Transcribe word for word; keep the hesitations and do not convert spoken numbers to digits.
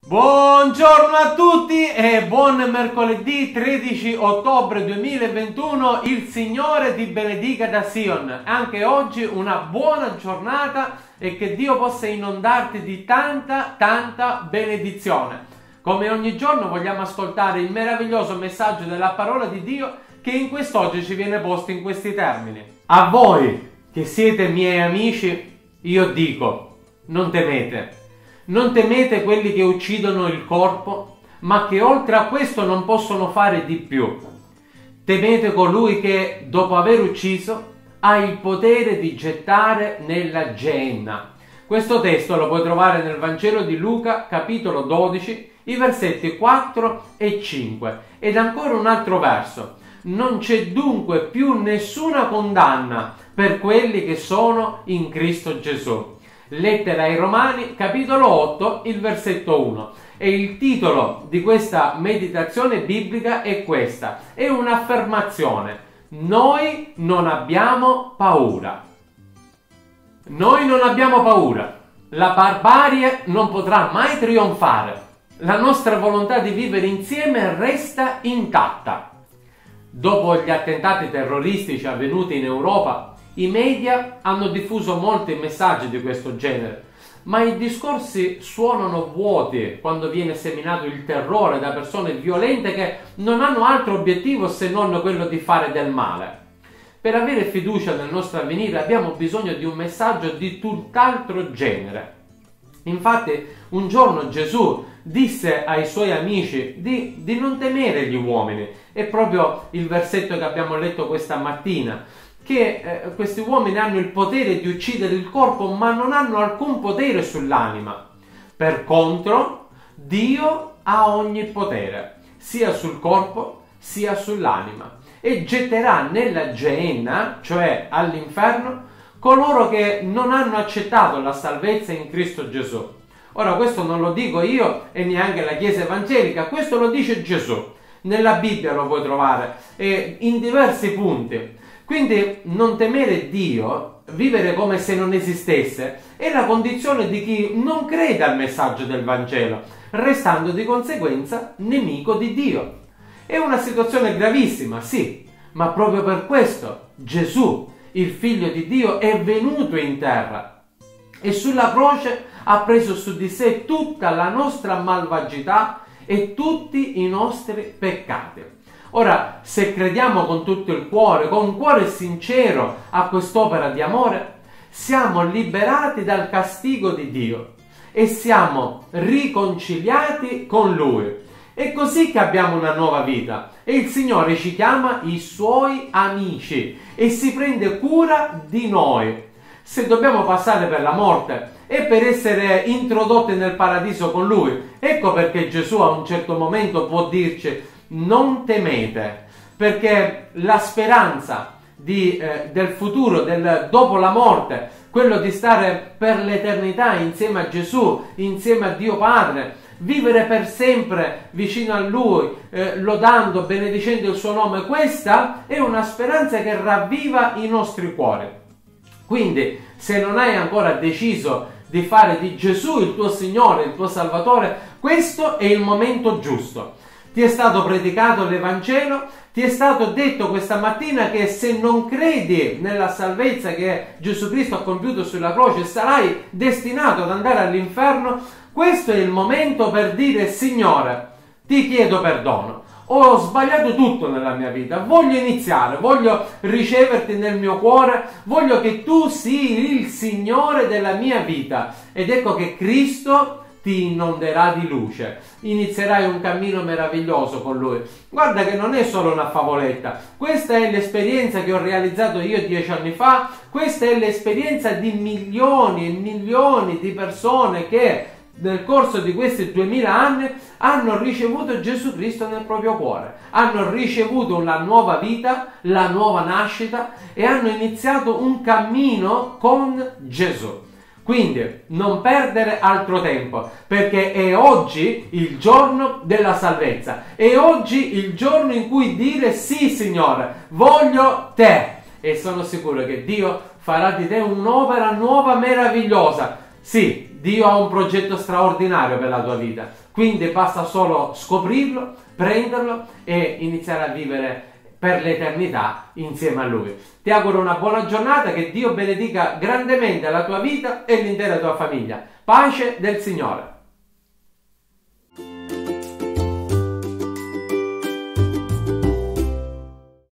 Buongiorno a tutti e buon mercoledì tredici ottobre duemilaventuno. Il Signore ti benedica da Sion. Anche oggi una buona giornata e che Dio possa inondarti di tanta tanta benedizione. Come ogni giorno vogliamo ascoltare il meraviglioso messaggio della parola di Dio che in quest'oggi ci viene posto in questi termini. A voi che siete miei amici io dico: non temete. Non temete quelli che uccidono il corpo, ma che oltre a questo non possono fare di più. Temete colui che, dopo aver ucciso, ha il potere di gettare nella Geenna. Questo testo lo puoi trovare nel Vangelo di Luca, capitolo dodici, i versetti quattro e cinque. Ed ancora un altro verso. Non c'è dunque più nessuna condanna per quelli che sono in Cristo Gesù. Lettera ai Romani, capitolo otto, il versetto uno. E il titolo di questa meditazione biblica è questa. È un'affermazione. Noi non abbiamo paura. Noi non abbiamo paura. La barbarie non potrà mai trionfare. La nostra volontà di vivere insieme resta intatta. Dopo gli attentati terroristici avvenuti in Europa, i media hanno diffuso molti messaggi di questo genere, ma i discorsi suonano vuoti quando viene seminato il terrore da persone violente che non hanno altro obiettivo se non quello di fare del male. Per avere fiducia nel nostro avvenire abbiamo bisogno di un messaggio di tutt'altro genere. Infatti, un giorno Gesù disse ai suoi amici di, di non temere gli uomini. È proprio il versetto che abbiamo letto questa mattina, che eh, questi uomini hanno il potere di uccidere il corpo, ma non hanno alcun potere sull'anima. Per contro, Dio ha ogni potere, sia sul corpo sia sull'anima, e getterà nella Geenna, cioè all'inferno, coloro che non hanno accettato la salvezza in Cristo Gesù. Ora, questo non lo dico io e neanche la Chiesa evangelica, questo lo dice Gesù. Nella Bibbia lo puoi trovare eh, in diversi punti. Quindi non temere Dio, vivere come se non esistesse, è la condizione di chi non crede al messaggio del Vangelo, restando di conseguenza nemico di Dio. È una situazione gravissima, sì, ma proprio per questo Gesù, il Figlio di Dio, è venuto in terra e sulla croce ha preso su di sé tutta la nostra malvagità e tutti i nostri peccati. Ora, se crediamo con tutto il cuore, con un cuore sincero a quest'opera di amore, siamo liberati dal castigo di Dio e siamo riconciliati con Lui. È così che abbiamo una nuova vita e il Signore ci chiama i Suoi amici e si prende cura di noi. Se dobbiamo passare per la morte e per essere introdotti nel paradiso con Lui, ecco perché Gesù a un certo momento può dirci: non temete, perché la speranza di, eh, del futuro, del dopo la morte, quello di stare per l'eternità insieme a Gesù, insieme a Dio Padre, vivere per sempre vicino a Lui, eh, lodando, benedicendo il suo nome, questa è una speranza che ravviva i nostri cuori. Quindi, se non hai ancora deciso di fare di Gesù il tuo Signore, il tuo Salvatore, questo è il momento giusto. Ti è stato predicato l'Evangelo, ti è stato detto questa mattina che se non credi nella salvezza che Gesù Cristo ha compiuto sulla croce sarai destinato ad andare all'inferno. Questo è il momento per dire: Signore, ti chiedo perdono, ho sbagliato tutto nella mia vita, voglio iniziare, voglio riceverti nel mio cuore, voglio che tu sii il Signore della mia vita. Ed ecco che Cristo ti inonderà di luce, inizierai un cammino meraviglioso con Lui. Guarda che non è solo una favoletta, questa è l'esperienza che ho realizzato io dieci anni fa, questa è l'esperienza di milioni e milioni di persone che nel corso di questi duemila anni hanno ricevuto Gesù Cristo nel proprio cuore, hanno ricevuto la nuova vita, la nuova nascita e hanno iniziato un cammino con Gesù. Quindi non perdere altro tempo, perché è oggi il giorno della salvezza, è oggi il giorno in cui dire: sì Signore, voglio te, e sono sicuro che Dio farà di te un'opera nuova meravigliosa. Sì, Dio ha un progetto straordinario per la tua vita, quindi basta solo scoprirlo, prenderlo e iniziare a vivere per l'eternità insieme a Lui. Ti auguro una buona giornata, che Dio benedica grandemente la tua vita e l'intera tua famiglia. Pace del Signore.